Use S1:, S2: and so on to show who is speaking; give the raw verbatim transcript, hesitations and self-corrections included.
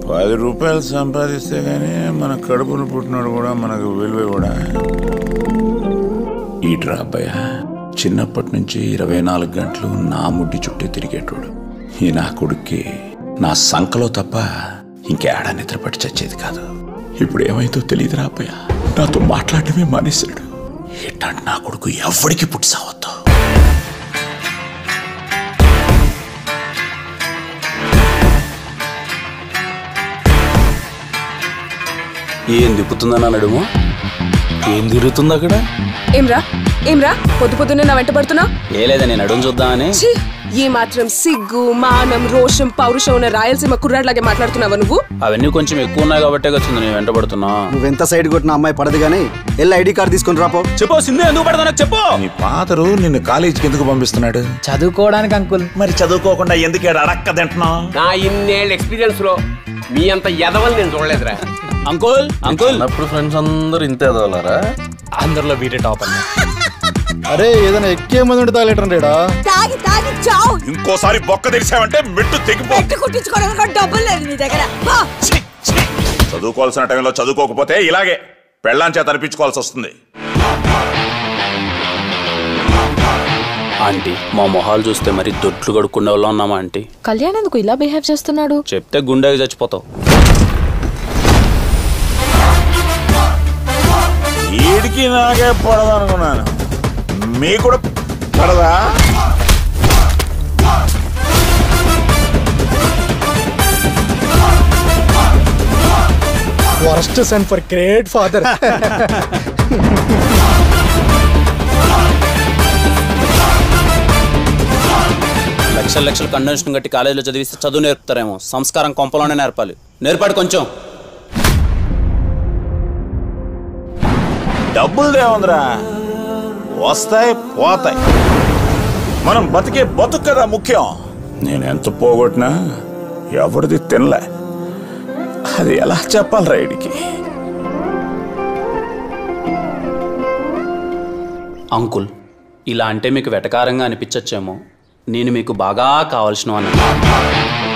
S1: పది రూపాయలు సంపాదిస్తే గానీ మన కడుపును పుట్టినాడు కూడా మనకు విలువ కూడా. ఈట్రా అబ్బాయ, చిన్నప్పటి నుంచి ఇరవై నాలుగు గంటలు నా ముడ్డి చుట్టే తిరిగేటోడు. ఈ నా కొడుక్కి నా సంకలో తప్ప ఇంకేడా నిద్రపట్టి చచ్చేది కాదు. ఇప్పుడు ఏమైందో తెలియదురా అబ్బాయ, నాతో మాట్లాడటమే మానేశాడు. ఇట్లాంటి నా కొడుకు ఎవరికి పుట్టి సావద్దు.
S2: ఏం దిక్కుతుందని అన్నాడేమో. ఏం తిరుగుతుంది అక్కడ?
S3: ఏమ్రా ఏమ్రా పొద్దు పొద్దున్నే నా వెంట పడుతున్నా?
S2: ఏ లేదా, నేను అడుగు చూద్దామని.
S3: ఏ మాత్రం సిగ్గు మానం రోషం పౌరుషం ఉన్న రాయలసీమ కుర్రాడ్లాగే మాట్లాడుతున్నావా నువ్వు?
S2: అవన్నీ కొంచెం ఎక్కువ ఉన్నాయి కాబట్టే వచ్చింది నేను వెంట పడుతున్నా.
S4: నువ్వెంత సైడ్ కొట్టిన అమ్మాయి పడదు గానీ ఎల్లు ఐడి కార్డు తీసుకుని రాపో.
S2: చెప్పు సింధు, ఎందుకు పడతా చెప్పు.
S1: నీ పాతరు నిన్ను కాలేజీకి ఎందుకు పంపిస్తున్నాడు?
S5: చదువుకోవడానికి అంకుల్.
S1: మరి చదువుకోకుండా ఎందుకు అడక్క తింటున్నావు?
S6: నా ఇన్నేళ్ళ ఎక్స్పీరియన్స్ లో మీ అంత ఎదవలు నేను చూడలేదురా.
S2: అంకుల్ అంకుల్
S7: అప్పుడు ఫ్రెండ్స్ అందరు ఇంతే ఎదవలారా?
S5: అందరిలో వీటే టాప్ అన్న.
S7: అరే ఏదైనా ఎక్కే మంది ఉంటే తాగలేటండి.
S3: తాగి తాగి చావు.
S1: ఇంకోసారి బొక్క తెరిచావంటే మెట్టు తెగిపో.
S3: కుట్టించుకోవడానికి డబ్బులు లేదు నీ దగ్గర.
S1: చదువుకోవాల్సిన టైంలో చదువుకోకపోతే ఇలాగే పెళ్ళాం చేత అనిపించుకోవాల్సి వస్తుంది.
S2: ఆంటీ, మా మొహాలు చూస్తే మరి దొడ్లు కడుక్కునే వాళ్ళు ఉన్నామా ఆంటీ?
S3: కళ్యాణ్ ఎందుకు ఇలా బిహేవ్ చేస్తున్నాడు?
S2: చెప్తే గుండెకి చచ్చిపోతావు.
S1: వీడికి నాకే పడదు అనుకున్నాను, మీ కూడా పడదా?
S5: Worst son for great father.
S2: లక్షల లక్షల కండోనేషన్ కట్టి కాలేజీలో చదివిస్తే చదువు నేర్పుతారేమో, సంస్కారం కొంపలోనే నేర్పాలి. నేర్పాడు కొంచెం.
S1: డబ్బులు దేవంద్రా, వస్తాయి పోతాయి, మనం బతికే బతుకు కదా ముఖ్యం. నేను ఎంత పోగొట్టినా ఎవరిది తినలే, అది ఎలా చెప్పాలి రైడ్కి?
S2: అంకుల్, ఇలా అంటే మీకు వెటకారంగా అనిపించచ్చేమో, నేను మీకు బాగా కావాల్సిన వాడిని.